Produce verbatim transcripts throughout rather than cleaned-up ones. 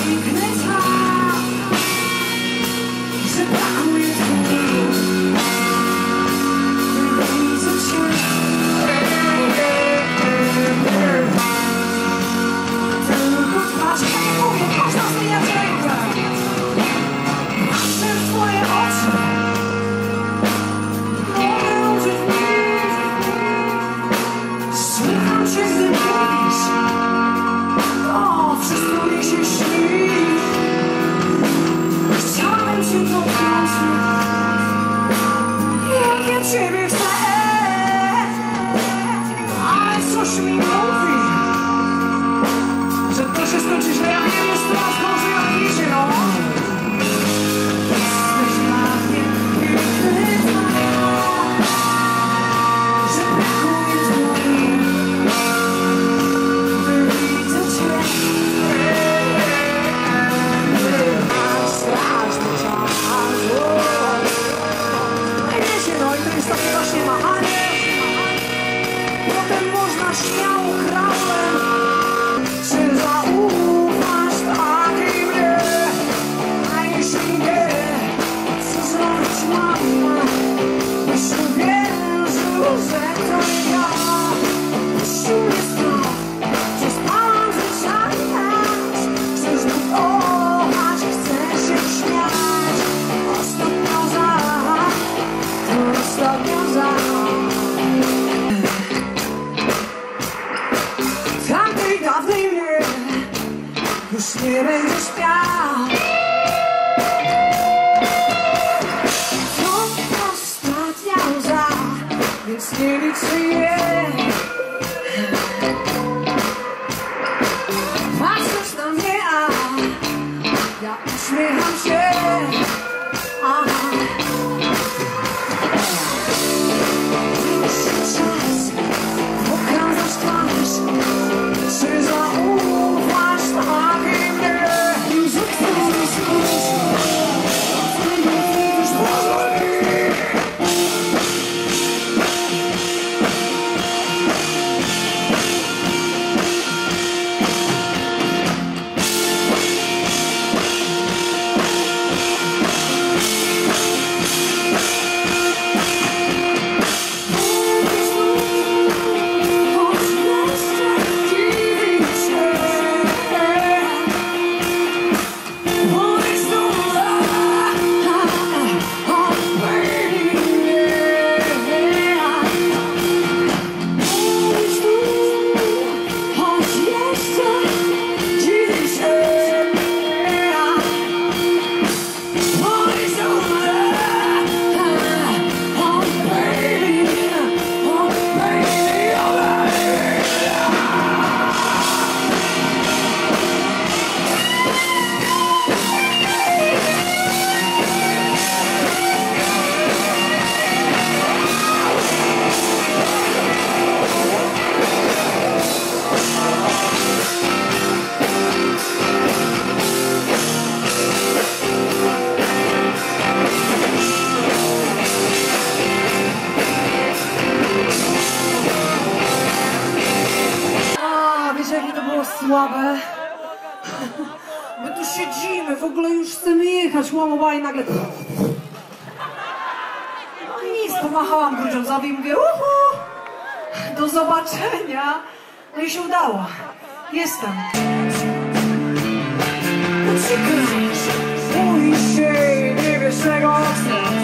już nie będzie śpiał. To ostatnia łza, więc nie liczy je. Patrzysz na mnie, a ja uśmiecham się. Aha. Już czas pokazać twarz, czy zaufasz takiej mnie. Już chcesz skończyć, już pozwoli. Słabe. My tu siedzimy, w ogóle już chcemy jechać, łamała i nagle... No nic, pomachałam grudziądzowi i mówię uhu, do zobaczenia. No i się udało. Jestem. Poczekasz, boisz się i nie wiesz czego chcesz.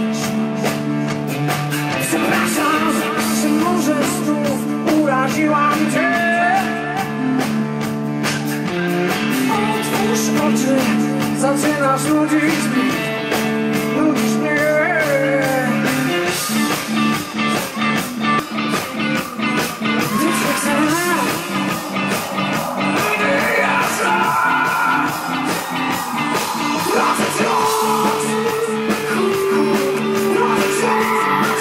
Przepraszam, że może znów uraziłam cię. Otwórz oczy, zaczynasz nudzić mnie, nudzisz mnie. Gdy cię chcę, gdy ja chcę, wracę wciąż, wracę wciąż,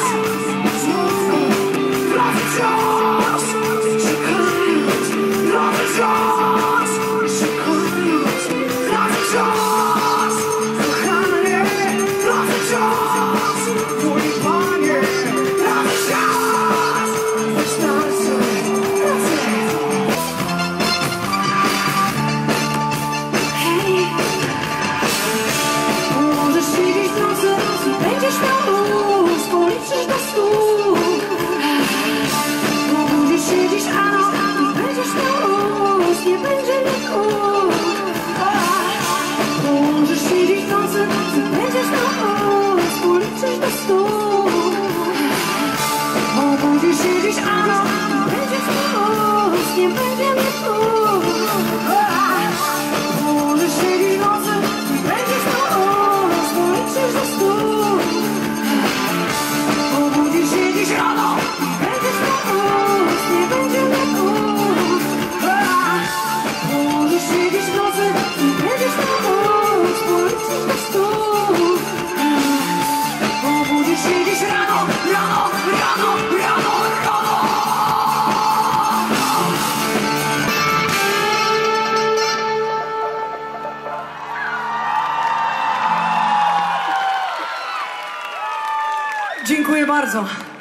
wracę wciąż, czekając, wracę wciąż. Czas, kochany Dziękuję bardzo.